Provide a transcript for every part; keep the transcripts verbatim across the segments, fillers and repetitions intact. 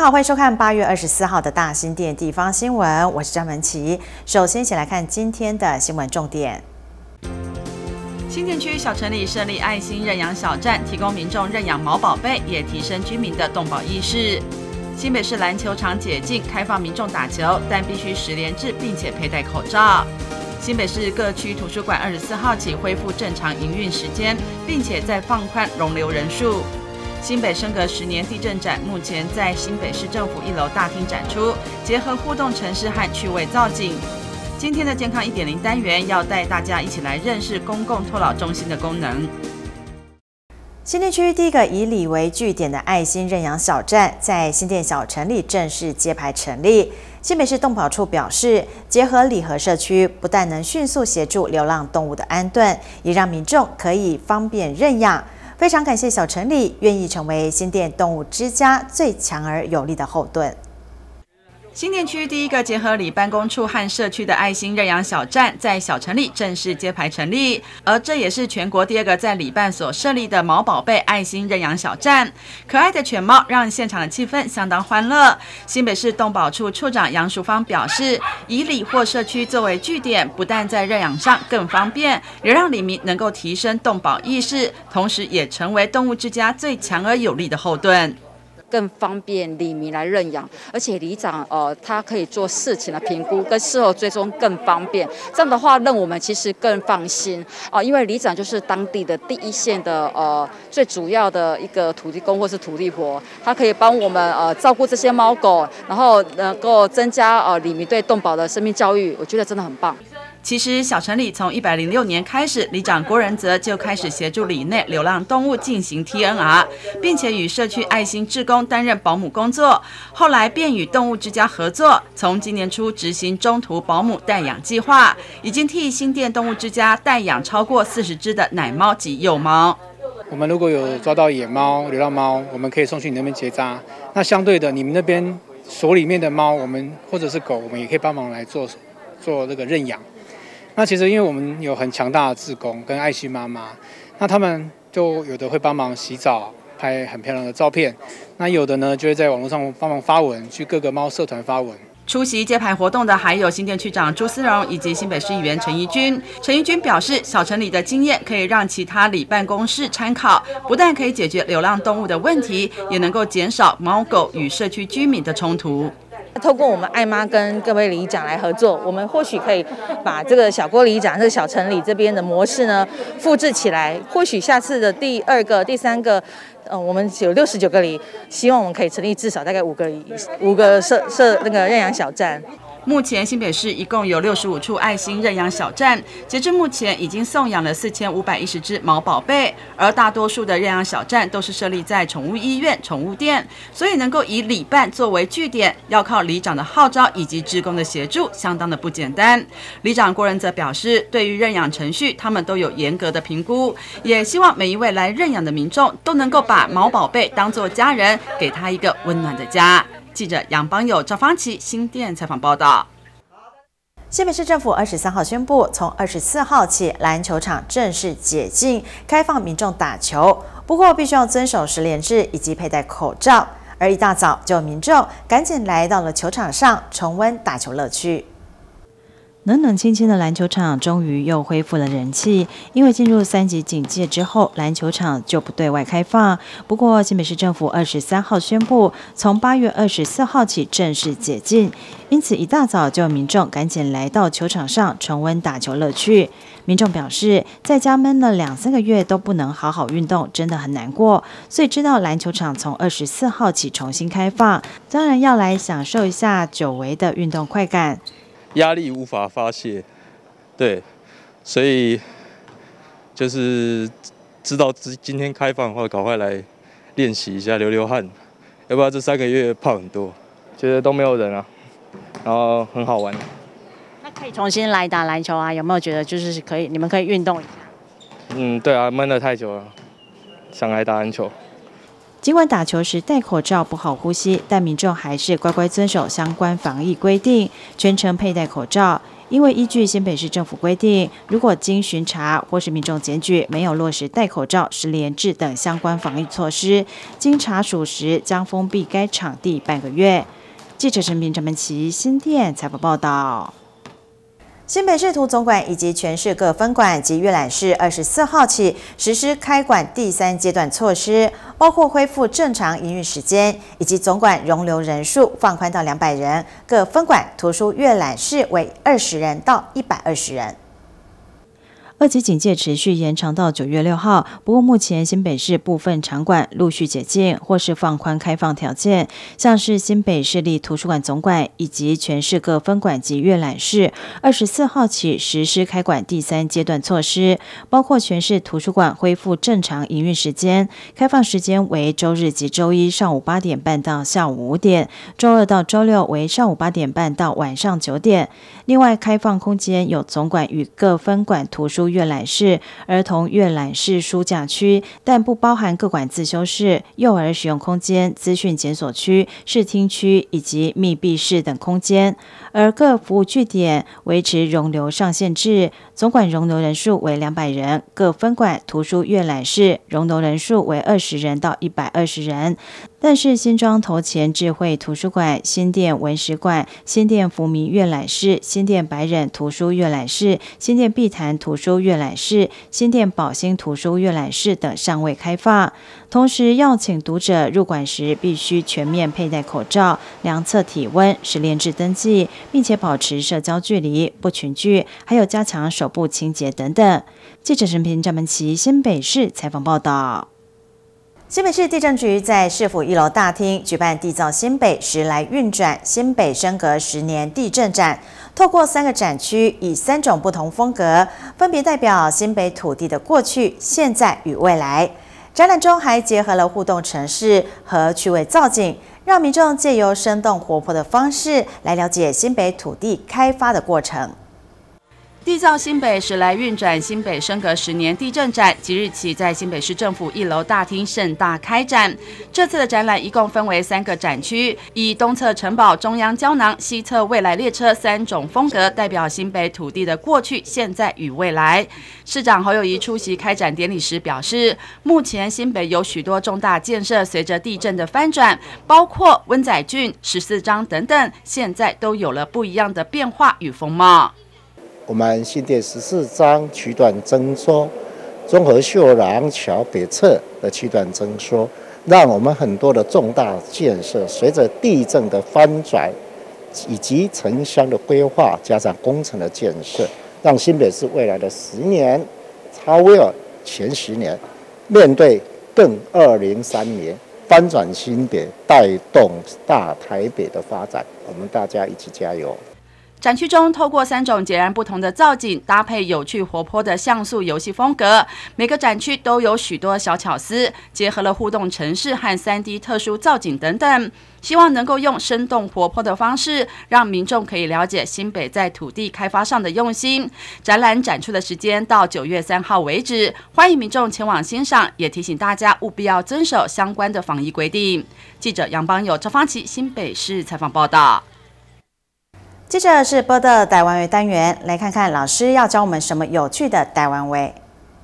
好，欢迎收看八月二十四号的大新店地方新闻，我是张文琪。首先，一起来看今天的新闻重点。 新店区小城里设立爱心认养小站，提供民众认养毛宝贝，也提升居民的动保意识。新北市篮球场解禁，开放民众打球，但必须实联制，并且佩戴口罩。新北市各区图书馆二十四号起恢复正常营运时间，并且再放宽容留人数。新北升格十年地震展目前在新北市政府一楼大厅展出，结合互动城市和趣味造景。今天的健康 一点零 单元要带大家一起来认识公共托老中心的功能。 新店区第一个以里为据点的爱心认养小站，在新店小城里正式揭牌成立。新北市动保处表示，结合里和社区，不但能迅速协助流浪动物的安顿，也让民众可以方便认养。非常感谢小城里愿意成为新店动物之家最强而有力的后盾。 新店区第一个结合里办公处和社区的爱心认养小站，在小城里正式揭牌成立，而这也是全国第二个在里办所设立的毛宝贝爱心认养小站。可爱的犬猫让现场的气氛相当欢乐。新北市动保处处长杨淑芳表示，以里或社区作为据点，不但在认养上更方便，也让里民能够提升动保意识，同时也成为动物之家最强而有力的后盾。 更方便里民来认养，而且里长呃，他可以做事情的评估跟事后追踪更方便。这样的话，让我们其实更放心啊、呃，因为里长就是当地的第一线的呃最主要的一个土地公或是土地婆，他可以帮我们呃照顾这些猫狗，然后能够增加呃里民对动保的生命教育，我觉得真的很棒。 其实小城里从一百零六年开始，里长郭仁泽就开始协助里内流浪动物进行 T N R， 并且与社区爱心志工担任保姆工作。后来便与动物之家合作，从今年初执行中途保姆代养计划，已经替新店动物之家代养超过四十只的奶猫及幼猫。 我们如果有抓到野猫、流浪猫，我们可以送去你那边结扎。那相对的，你们那边所里面的猫，我们或者是狗，我们也可以帮忙来做做这个认养。那其实因为我们有很强大的志工跟爱心妈妈，那他们就有的会帮忙洗澡、拍很漂亮的照片，那有的呢就会在网络上帮忙发文，去各个猫社团发文。 出席揭牌活动的还有新店区长朱思荣以及新北市议员陈怡君。陈怡君表示，小城里的经验可以让其他里办公室参考，不但可以解决流浪动物的问题，也能够减少猫狗与社区居民的冲突。 透过我们爱妈跟各位里长来合作，我们或许可以把这个小郭里长、这个小城里这边的模式呢复制起来。或许下次的第二个、第三个，呃，我们有六十九个里，希望我们可以成立至少大概五个五个社社那个认养小站。 目前新北市一共有六十五处爱心认养小站，截至目前已经送养了四千五百一十只毛宝贝，而大多数的认养小站都是设立在宠物医院、宠物店，所以能够以里办作为据点，要靠里长的号召以及志工的协助，相当的不简单。里长郭仁泽表示，对于认养程序，他们都有严格的评估，也希望每一位来认养的民众都能够把毛宝贝当作家人，给他一个温暖的家。记者杨邦友、赵芳琪新店采访报道。 新北市政府二十三号宣布，从二十四号起，篮球场正式解禁，开放民众打球，不过必须要遵守实联制以及佩戴口罩。而一大早就有民众赶紧来到了球场上，重温打球乐趣。冷冷清清的篮球场终于又恢复了人气，因为进入三级警戒之后，篮球场就不对外开放。不过，新北市政府二十三号宣布，从八月二十四号起正式解禁，因此一大早就有民众赶紧来到球场上重温打球乐趣。民众表示，在家闷了两三个月都不能好好运动，真的很难过，所以知道篮球场从二十四号起重新开放，当然要来享受一下久违的运动快感。 压力无法发泄，对，所以就是知道今天开放的话，赶快来练习一下，流流汗，要不然这三个月胖很多。觉得都没有人啊，然后很好玩。 那可以重新来打篮球啊？有没有觉得就是可以，你们可以运动一下？ 嗯，对啊，闷了太久了，想来打篮球。 尽管打球时戴口罩不好呼吸，但民众还是乖乖遵守相关防疫规定，全程佩戴口罩。 因为依据新北市政府规定，如果经巡查或是民众检举没有落实戴口罩、实联制等相关防疫措施，经查属实将封闭该场地半个月。记者陈平、陈文琪新店采访报道。新北市图总馆以及全市各分馆及阅览室二十四号起实施开馆第三阶段措施，包括恢复正常营运时间，以及总馆容留人数放宽到两百人，各分馆图书阅览室为二十人到一百二十人。二级警戒持续延长到九月六号，不过目前新北市部分场馆陆续解禁或是放宽开放条件，像是新北市立图书馆总馆以及全市各分馆及阅览室，二十四号起实施开馆第三阶段措施，包括全市图书馆恢复正常营运时间，开放时间为周日及周一上午八点半到下午五点，周二到周六为上午八点半到晚上九点。另外，开放空间有总馆与各分馆图书阅览室、儿童阅览室书架区，但不包含各馆自修室、幼儿使用空间、资讯检索区、视听区以及密闭室等空间。而各服务据点维持容留上限制，总馆容留人数为两百人，各分馆图书阅览室容留人数为二十人到一百二十人。但是新庄头前智慧图书馆、新店文史馆、新店福民阅览室、新店白忍图书阅览室、新店碧潭图书阅览室、新店宝兴图书阅览室等尚未开放。同时要请读者入馆时必须全面佩戴口罩、量测体温、实联制登记，并且保持社交距离、不群聚，还有加强手部清洁等等。记者陈平、张文琪新北市采访报道。新北市地政局在市府一楼大厅举办缔造新北时来运转新北升格十年地政展，透过三个展区，以三种不同风格，分别代表新北土地的过去、现在与未来。展览中还结合了互动城市和趣味造景，让民众借由生动活泼的方式来了解新北土地开发的过程。 缔造新北时来运转新北升格十年地政展，即日起在新北市政府一楼大厅盛大开展。这次的展览一共分为三个展区，以东侧城堡、中央胶囊、西侧未来列车三种风格，代表新北土地的过去、现在与未来。市长侯友宜出席开展典礼时表示，目前新北有许多重大建设随着地震的翻转，包括温仔郡、十四章等等，现在都有了不一样的变化与风貌。 我们新店十四章区段征收，综合秀廊桥北侧的区段征收，让我们很多的重大建设随着地震的翻转，以及城乡的规划，加上工程的建设，让新北市未来的十年超越前十年，面对更二零三年翻转新北，带动大台北的发展，我们大家一起加油。 展区中透过三种截然不同的造景，搭配有趣活泼的像素游戏风格，每个展区都有许多小巧思，结合了互动城市和 三 D 特殊造景等等，希望能够用生动活泼的方式，让民众可以了解新北在土地开发上的用心。展览展出的时间到九月三号为止，欢迎民众前往欣赏，也提醒大家务必要遵守相关的防疫规定。记者杨邦友、赵芳琪新北市采访报道。 接着是播的台湾味单元，来看看老师要教我们什么有趣的台湾味。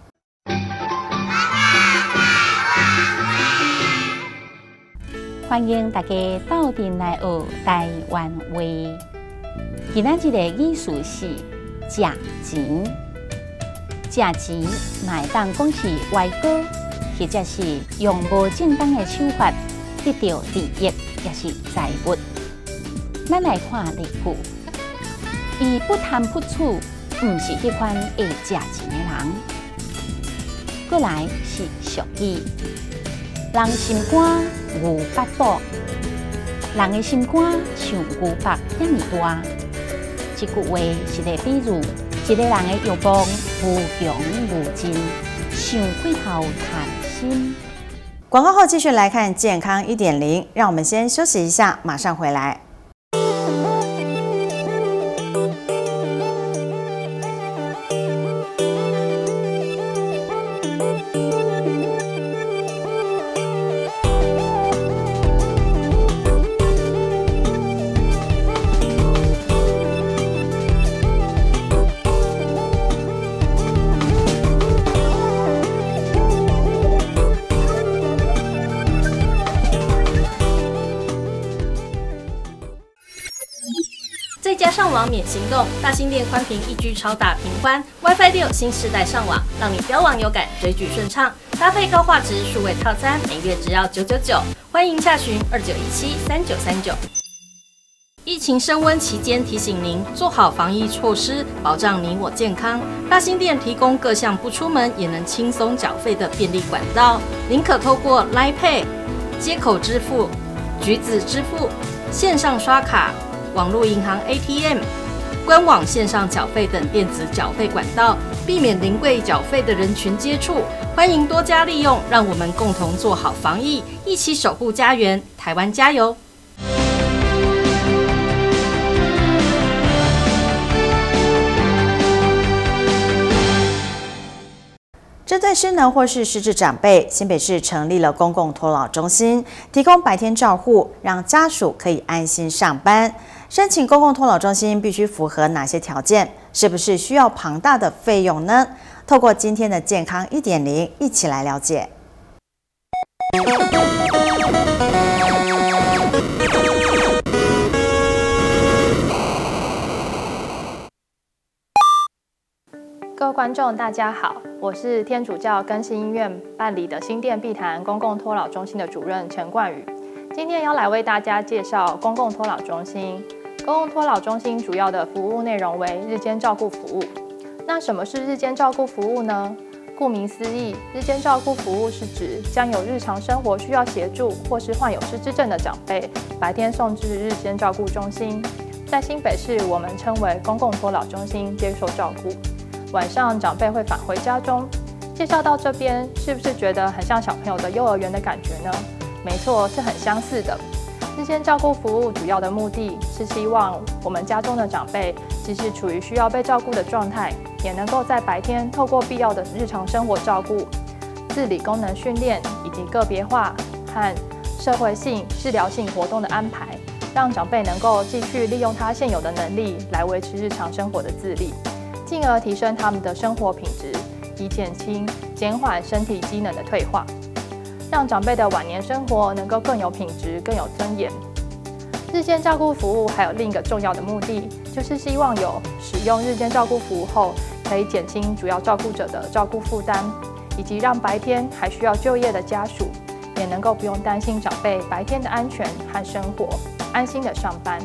欢迎大家到店来学台湾味。今仔日的语词是食钱，食钱嘛会当讲是歪歌，或者是用无正当的手法得到利益，也是财物。咱来看例句，伊不贪不取，毋是迄款会食钱的人。过来是俗语，人心肝牛八肚，人的心肝像牛八遐尼大。这句话是个比喻，一个人的欲望无穷无尽，想过头贪心。 广告后继续来看健康 一点零， 让我们先休息一下，马上回来。 网免行动，大新店宽频一 G 超大频宽 ，WiFi 六新世代上网，让你标网有感，追剧顺畅。搭配高画质数位套餐，每月只要九九九。欢迎洽询二九一七三九三九。疫情升温期间，提醒您做好防疫措施，保障你我健康。大新店提供各项不出门也能轻松缴费的便利管道，您可透过 Line Pay、街口支付、橘子支付、线上刷卡、网络银行 A T M、官网线上缴费等电子缴费管道，避免临柜缴费的人群接触。欢迎多加利用，让我们共同做好防疫，一起守护家园。台湾加油！ 针对失能或是失智长辈，新北市成立了公共托老中心，提供白天照护，让家属可以安心上班。申请公共托老中心必须符合哪些条件？是不是需要庞大的费用呢？透过今天的健康 一点零， 一起来了解。 各位观众，大家好，我是天主教更新医院办理的新店碧潭公共托老中心的主任陈冠宇。今天要来为大家介绍公共托老中心。公共托老中心主要的服务内容为日间照顾服务。那什么是日间照顾服务呢？顾名思义，日间照顾服务是指将有日常生活需要协助或是患有失智症的长辈，白天送至日间照顾中心，在新北市我们称为公共托老中心接受照顾。晚上长辈会返回家中。介绍到这边，是不是觉得很像小朋友的幼儿园的感觉呢？没错，是很相似的。日间照顾服务主要的目的是希望我们家中的长辈，即使处于需要被照顾的状态，也能够在白天透过必要的日常生活照顾、自理功能训练以及个别化和社会性、治疗性活动的安排，让长辈能够继续利用他现有的能力来维持日常生活的自立，进而提升他们的生活品质，以减轻、减缓身体机能的退化，让长辈的晚年生活能够更有品质、更有尊严。日间照顾服务还有另一个重要的目的，就是希望有使用日间照顾服务后，可以减轻主要照顾者的照顾负担，以及让白天还需要就业的家属，也能够不用担心长辈白天的安全和生活，安心的上班。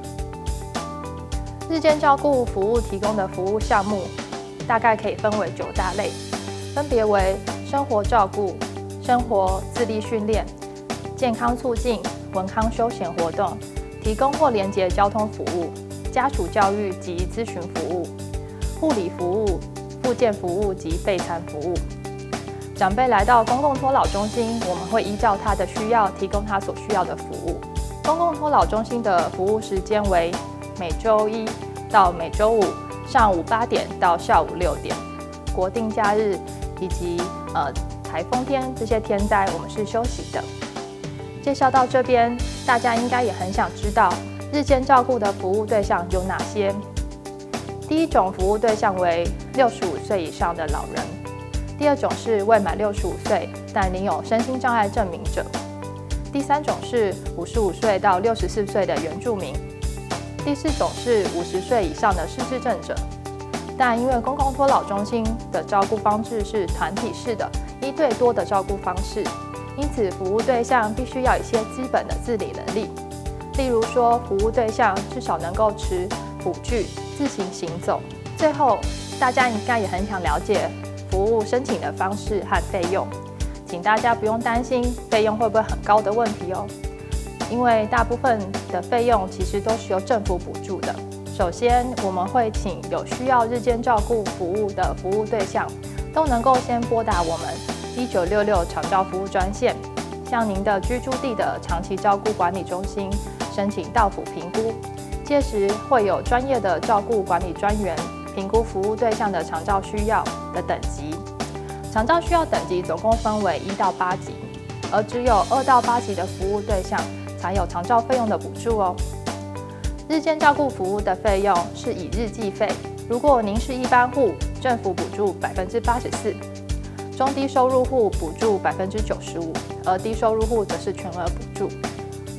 日间照顾服务提供的服务项目大概可以分为九大类，分别为生活照顾、生活自立训练、健康促进、文康休闲活动、提供或连结交通服务、家属教育及咨询服务、护理服务、复健服务及备餐服务。长辈来到公共托老中心，我们会依照他的需要提供他所需要的服务。公共托老中心的服务时间为每周一到每周五上午八点到下午六点，国定假日以及呃台风天这些天灾我们是休息的。介绍到这边，大家应该也很想知道日间照顾的服务对象有哪些。第一种服务对象为六十五岁以上的老人，第二种是未满六十五岁但领有身心障碍证明者，第三种是五十五岁到六十四岁的原住民，第四种是五十岁以上的失智症者。但因为公共托老中心的照顾方式是团体式的一对多的照顾方式，因此服务对象必须要有一些基本的自理能力，例如说服务对象至少能够持辅具自行行走。最后，大家应该也很想了解服务申请的方式和费用，请大家不用担心费用会不会很高的问题哦，因为大部分的费用其实都是由政府补助的。首先，我们会请有需要日间照顾服务的服务对象，都能够先拨打我们一九六六长照服务专线，向您的居住地的长期照顾管理中心申请到府评估，届时会有专业的照顾管理专员评估服务对象的长照需要的等级。长照需要等级总共分为一到八级，而只有二到八级的服务对象才有长照费用的补助哦。日间照顾服务的费用是以日计费，如果您是一般户，政府补助百分之八十四，中低收入户补助百分之九十五，而低收入户则是全额补助。因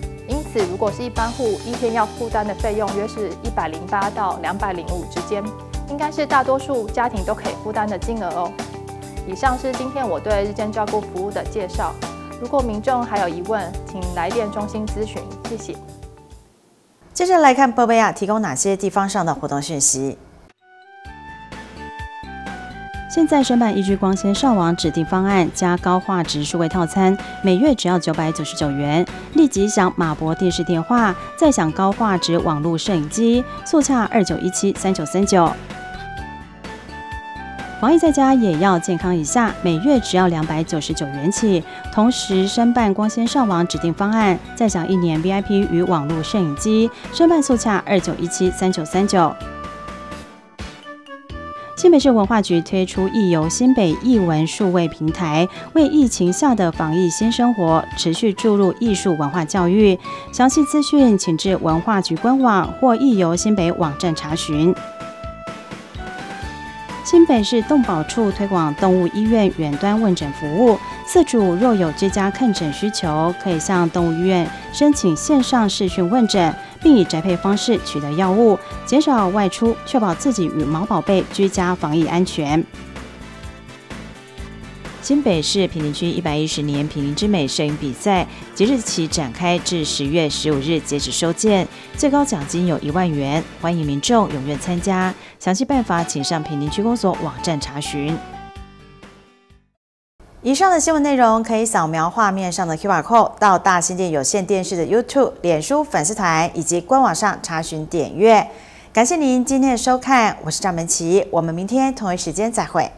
此，如果是一般户，一天要负担的费用约是一百零八到两百零五之间，应该是大多数家庭都可以负担的金额哦。以上是今天我对日间照顾服务的介绍。如果民众还有疑问，请来电中心咨询，谢谢。 接着来看波贝亚提供哪些地方上的活动讯息。 现在申办依据光纤上网指定方案加高画质数位套餐，每月只要九百九十九元。立即享马博电视电话，再享高画质网络摄影机，速洽二九一七三九三九。防疫在家也要健康一下，每月只要两百九十九元起。同时申办光纤上网指定方案，再享一年 V I P 与网络摄影机。申办速洽二九一七三九三九。新北市文化局推出艺游新北艺文数位平台，为疫情下的防疫新生活持续注入艺术文化教育。详细资讯请至文化局官网或艺游新北网站查询。新北市动保处推广动物医院远端问诊服务，饲主若有居家看诊需求，可以向动物医院申请线上视讯问诊，并以宅配方式取得药物，减少外出，确保自己与毛宝贝居家防疫安全。 新北市坪林区一百一十年坪林之美摄影比赛即日起展开，至十月十五日截止收件，最高奖金有一万元，欢迎民众踊跃参加。详细办法请上坪林区公所网站查询。以上的新闻内容可以扫描画面上的 Q R code 到大新店有线电视的 YouTube、脸书粉丝团以及官网上查询点阅。感谢您今天的收看，我是张文琪，我们明天同一时间再会。